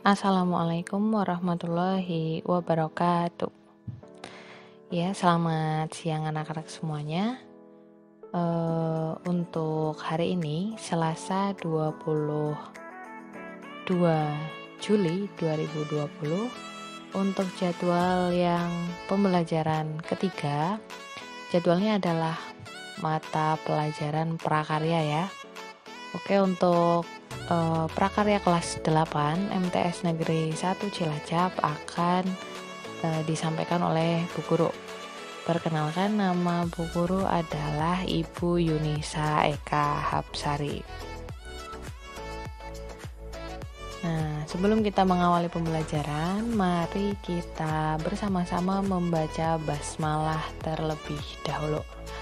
Assalamualaikum warahmatullahi wabarakatuh. Ya, selamat siang anak-anak semuanya. Untuk hari ini, Selasa 22 Juli 2020, untuk jadwal yang pembelajaran ketiga, jadwalnya adalah mata pelajaran prakarya ya. Oke, untuk prakarya kelas 8 MTS Negeri 1 Cilacap akan disampaikan oleh Bu Guru. Perkenalkan, nama Bu Guru adalah Ibu Yunisa Eka Hapsari. Nah, sebelum kita mengawali pembelajaran, mari kita bersama-sama membaca basmalah terlebih dahulu.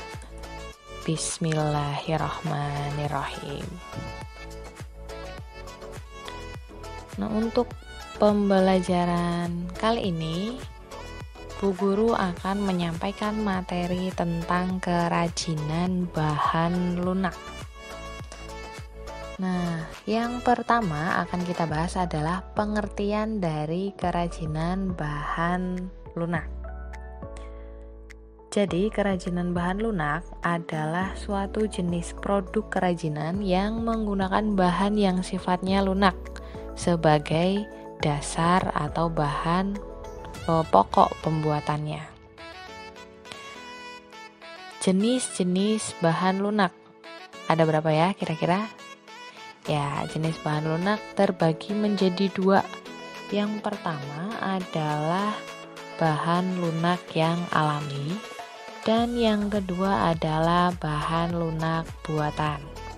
Bismillahirrahmanirrahim. Nah, untuk pembelajaran kali ini, Bu Guru akan menyampaikan materi tentang kerajinan bahan lunak. Nah, yang pertama akan kita bahas adalah pengertian dari kerajinan bahan lunak. Jadi, kerajinan bahan lunak adalah suatu jenis produk kerajinan yang menggunakan bahan yang sifatnya lunak sebagai dasar atau bahan pokok pembuatannya. Jenis-jenis bahan lunak ada berapa ya kira-kira? Ya, jenis bahan lunak terbagi menjadi dua. Yang pertama adalah bahan lunak yang alami, dan yang kedua adalah bahan lunak buatan.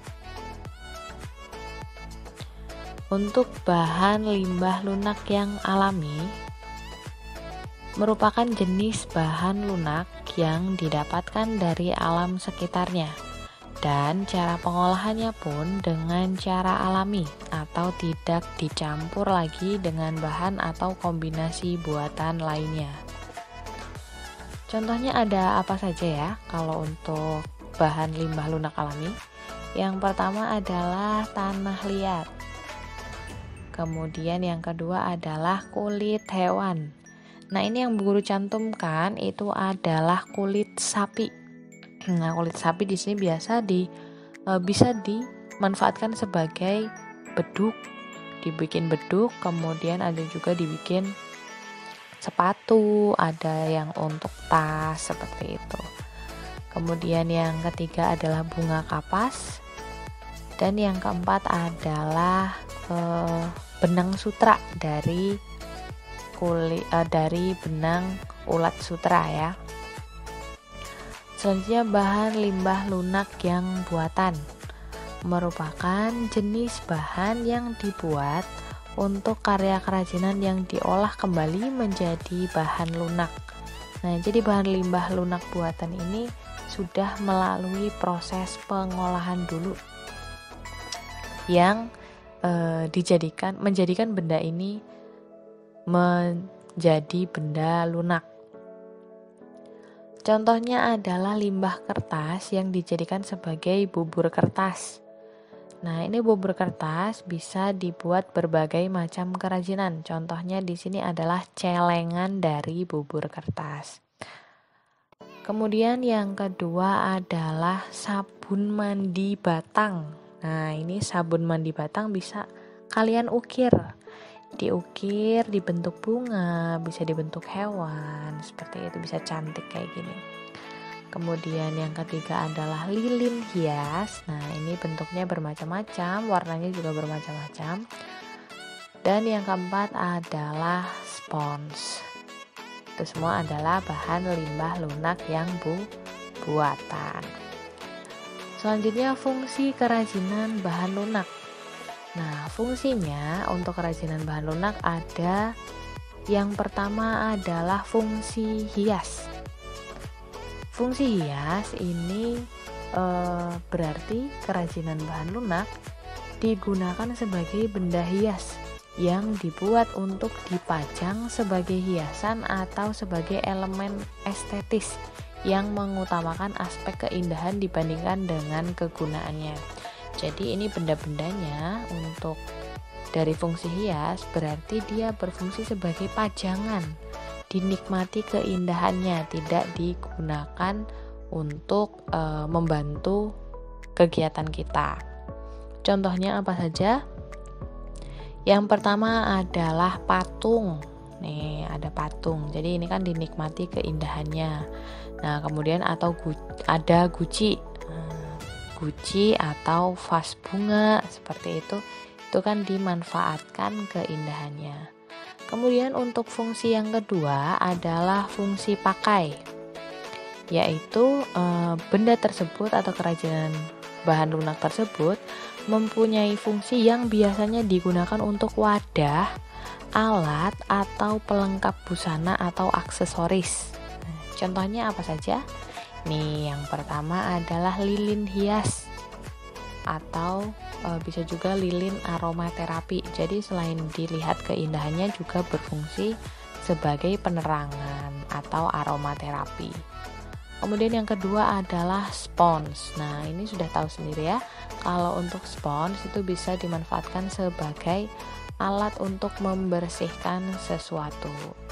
Untuk bahan limbah lunak yang alami merupakan jenis bahan lunak yang didapatkan dari alam sekitarnya, dan cara pengolahannya pun dengan cara alami atau tidak dicampur lagi dengan bahan atau kombinasi buatan lainnya. Contohnya ada apa saja ya kalau untuk bahan limbah lunak alami? Yang pertama adalah tanah liat. Kemudian yang kedua adalah kulit hewan. Nah, ini yang Bu Guru cantumkan itu adalah kulit sapi. Nah, kulit sapi di sini bisa dimanfaatkan sebagai beduk, dibikin beduk, kemudian ada juga dibikin sepatu, ada yang untuk tas seperti itu. Kemudian yang ketiga adalah bunga kapas, dan yang keempat adalah benang sutra dari benang ulat sutra ya. Selanjutnya bahan limbah lunak yang buatan merupakan jenis bahan yang dibuat untuk karya kerajinan yang diolah kembali menjadi bahan lunak. Nah, jadi bahan limbah lunak buatan ini sudah melalui proses pengolahan dulu yang menjadikan benda ini menjadi benda lunak. Contohnya adalah limbah kertas yang dijadikan sebagai bubur kertas. Nah, ini bubur kertas bisa dibuat berbagai macam kerajinan. Contohnya di sini adalah celengan dari bubur kertas. Kemudian yang kedua adalah sabun mandi batang. Nah, ini sabun mandi batang bisa kalian ukir. Diukir dibentuk bunga, bisa dibentuk hewan, seperti itu, bisa cantik kayak gini. Kemudian yang ketiga adalah lilin hias. Nah, ini bentuknya bermacam-macam, warnanya juga bermacam-macam. Dan yang keempat adalah spons. Itu semua adalah bahan limbah lunak yang buatan. Selanjutnya fungsi kerajinan bahan lunak. Nah, fungsinya untuk kerajinan bahan lunak ada yang pertama adalah fungsi hias. Fungsi hias ini berarti kerajinan bahan lunak digunakan sebagai benda hias yang dibuat untuk dipajang sebagai hiasan atau sebagai elemen estetis yang mengutamakan aspek keindahan dibandingkan dengan kegunaannya. Jadi ini benda-bendanya untuk dari fungsi hias, berarti dia berfungsi sebagai pajangan, dinikmati keindahannya, tidak digunakan untuk membantu kegiatan kita. Contohnya apa saja? Yang pertama adalah patung. Nih, ada patung. Jadi ini kan dinikmati keindahannya. Nah, kemudian ada guci. Guci atau vas bunga seperti itu kan dimanfaatkan keindahannya. Kemudian untuk fungsi yang kedua adalah fungsi pakai, yaitu benda tersebut atau kerajinan bahan lunak tersebut mempunyai fungsi yang biasanya digunakan untuk wadah, alat, atau pelengkap busana atau aksesoris. Contohnya apa saja? Nih, yang pertama adalah lilin hias atau bisa juga lilin aromaterapi. Jadi selain dilihat keindahannya juga berfungsi sebagai penerangan atau aromaterapi. Kemudian yang kedua adalah spons. Nah, ini sudah tahu sendiri ya. Kalau untuk spons itu bisa dimanfaatkan sebagai alat untuk membersihkan sesuatu.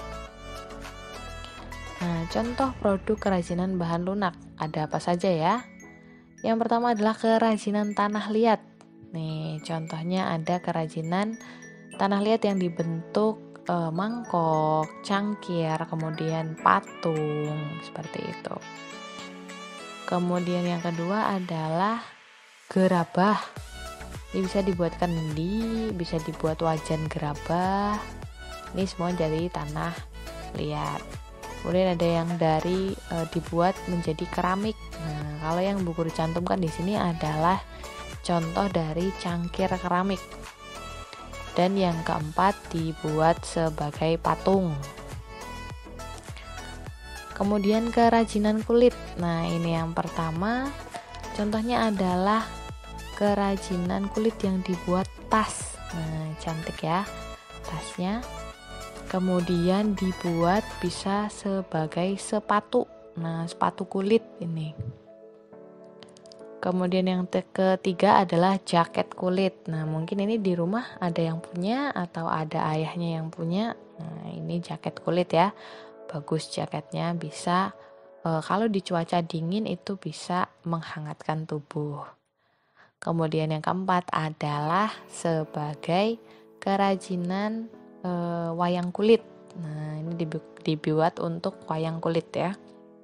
Nah, contoh produk kerajinan bahan lunak ada apa saja ya? Yang pertama adalah kerajinan tanah liat. Nih, contohnya ada kerajinan tanah liat yang dibentuk mangkok, cangkir, kemudian patung, seperti itu. Kemudian yang kedua adalah gerabah. Ini bisa dibuat kendi, bisa dibuat wajan gerabah. Ini semua dari tanah liat. Kemudian ada yang dari dibuat menjadi keramik. Nah, kalau yang buku dicantumkan di sini adalah contoh dari cangkir keramik. Dan yang keempat dibuat sebagai patung. Kemudian kerajinan kulit. Nah, ini yang pertama. Contohnya adalah kerajinan kulit yang dibuat tas. Nah, cantik ya tasnya. Kemudian dibuat bisa sebagai sepatu. Nah, sepatu kulit ini. Kemudian yang ketiga adalah jaket kulit. Nah, mungkin ini di rumah ada yang punya atau ada ayahnya yang punya. Nah, ini jaket kulit ya. Bagus jaketnya, bisa kalau di cuaca dingin itu bisa menghangatkan tubuh. Kemudian yang keempat adalah sebagai kerajinan wayang kulit. Nah, ini dibuat untuk wayang kulit ya.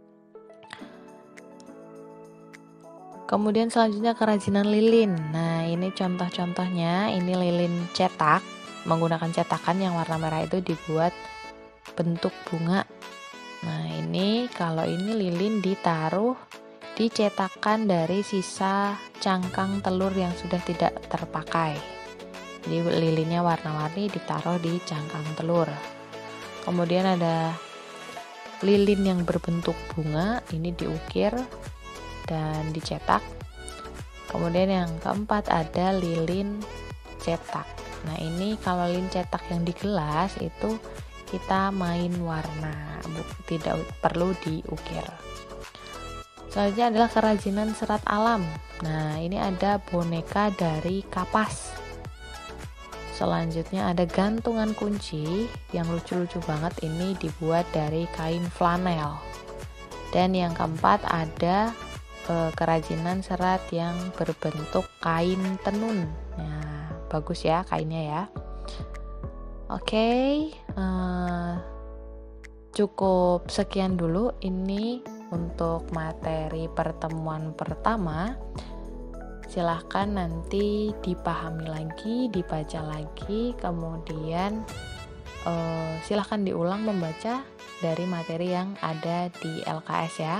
Kemudian selanjutnya kerajinan lilin. Nah, ini contoh-contohnya. Ini lilin cetak, menggunakan cetakan yang warna merah itu dibuat bentuk bunga. Nah, ini kalau ini lilin ditaruh di cetakan dari sisa cangkang telur yang sudah tidak terpakai. Jadi lilinnya warna-warni ditaruh di cangkang telur. Kemudian ada lilin yang berbentuk bunga, ini diukir dan dicetak. Kemudian yang keempat ada lilin cetak. Nah, ini kalau lilin cetak yang di gelas itu kita main warna, tidak perlu diukir. Selanjutnya adalah kerajinan serat alam. Nah, ini ada boneka dari kapas. Selanjutnya ada gantungan kunci yang lucu-lucu banget, ini dibuat dari kain flanel. Dan yang keempat ada kerajinan serat yang berbentuk kain tenun. Nah, bagus ya kainnya ya. Oke, cukup sekian dulu ini untuk materi pertemuan pertama. Silahkan nanti dipahami lagi, dibaca lagi, kemudian silahkan diulang membaca dari materi yang ada di LKS ya.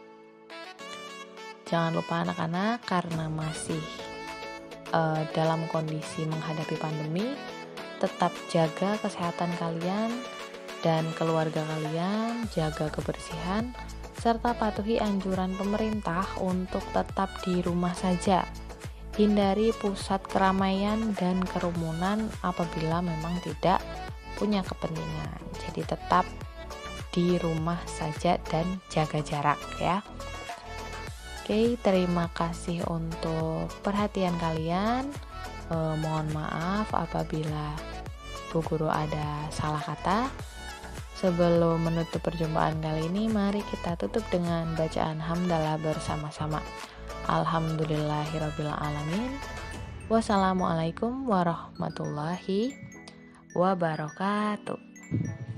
Jangan lupa anak-anak, karena masih dalam kondisi menghadapi pandemi, tetap jaga kesehatan kalian dan keluarga kalian, jaga kebersihan, serta patuhi anjuran pemerintah untuk tetap di rumah saja. Hindari pusat keramaian dan kerumunan apabila memang tidak punya kepentingan. Jadi tetap di rumah saja dan jaga jarak ya. Oke, terima kasih untuk perhatian kalian. Mohon maaf apabila Bu Guru ada salah kata. Sebelum menutup perjumpaan kali ini, mari kita tutup dengan bacaan hamdalah bersama-sama. Alhamdulillahirabbil alamin. Wassalamualaikum warahmatullahi wabarakatuh.